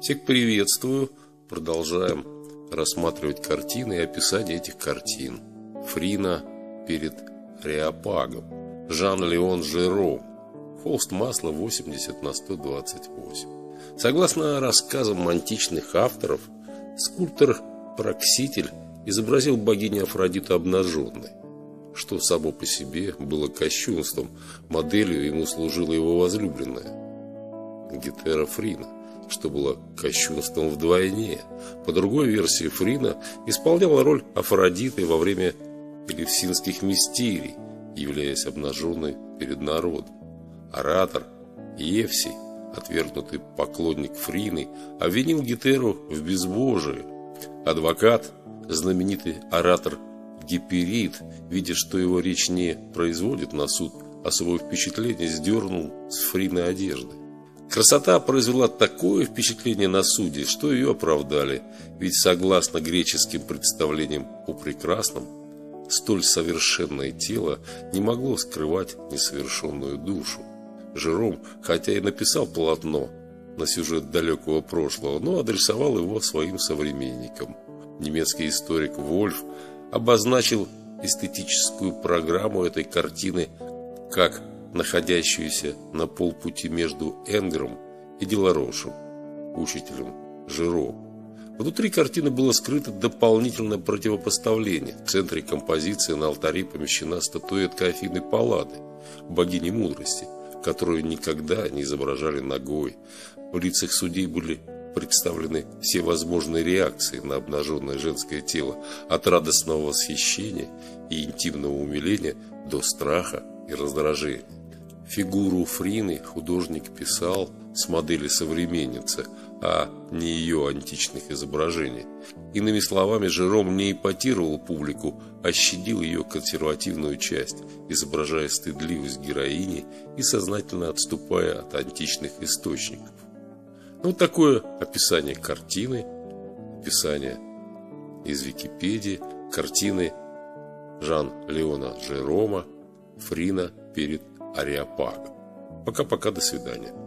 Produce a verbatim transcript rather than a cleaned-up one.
Всех приветствую. Продолжаем рассматривать картины и описание этих картин. Фрина перед Ареопагом. Жан-Леон Жером. Холст масла восемьдесят на сто двадцать восемь. Согласно рассказам античных авторов, скульптор Прокситель изобразил богиню Афродиту обнаженной, что само по себе было кощунством. Моделью ему служила его возлюбленная Гетера Фрина, что было кощунством вдвойне. По другой версии, Фрина исполняла роль Афродиты во время элевсинских мистерий, являясь обнаженной перед народом. Оратор Евсей, отвергнутый поклонник Фрины, обвинил Гетеру в безбожии. Адвокат, знаменитый оратор Гиперид, видя, что его речь не производит на суд особого впечатления, сдернул с Фрины одежды. Красота произвела такое впечатление на суде, что ее оправдали, ведь согласно греческим представлениям о прекрасном, столь совершенное тело не могло скрывать несовершенную душу. Жером, хотя и написал полотно на сюжет далекого прошлого, но адресовал его своим современникам. Немецкий историк Вольф обозначил эстетическую программу этой картины как находящуюся на полпути между Энгером и Деларошем, учителем Жером. Внутри картины было скрыто дополнительное противопоставление. В центре композиции на алтаре помещена статуэтка Афины Паллады, богини мудрости, которую никогда не изображали нагой. В лицах судей были представлены все возможные реакции на обнаженное женское тело, от радостного восхищения и интимного умиления до страха и раздражения. Фигуру Фрины художник писал с модели современницы, а не ее античных изображений. Иными словами, Жером не эпатировал публику, а щадил ее консервативную часть, изображая стыдливость героини и сознательно отступая от античных источников. Ну, такое описание картины, описание из Википедии, картины Жан-Леона Жерома «Фрина перед Ареопагом». Пока-пока, до свидания.